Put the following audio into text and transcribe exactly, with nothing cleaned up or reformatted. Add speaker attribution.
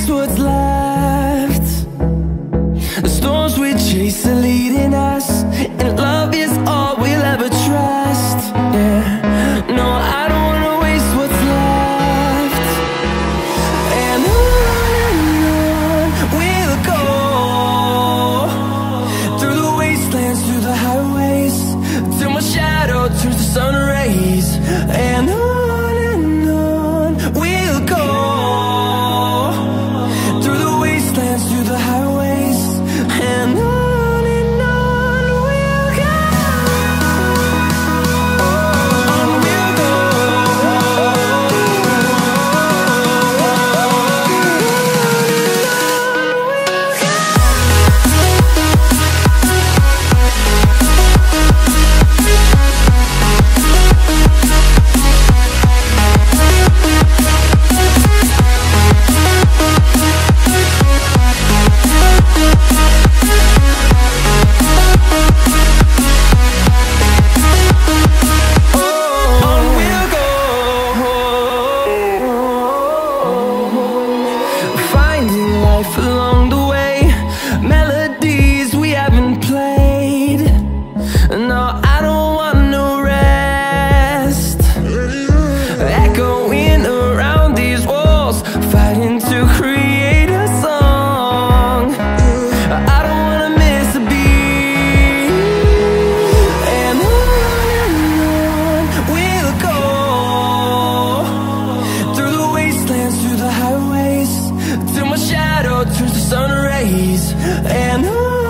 Speaker 1: waste what's left. The storms we chase are leading us, and love is all we'll ever trust. Yeah, no, I don't wanna waste what's left. And on and on we'll go, through the wastelands, through the highways, till my shadow turns to sun rays. And on and on we'll go, through the wastelands, through the highways, and on and on we'll go. On we'll go. On we'll go. Finding life along the way, melodies we haven't played. No, I don't want no rest. Echoing around these walls, fighting to create a song. I don't wanna miss a beat. And on and on we'll go, through the wastelands, through the highways, till my shadow turns to sun rays. And on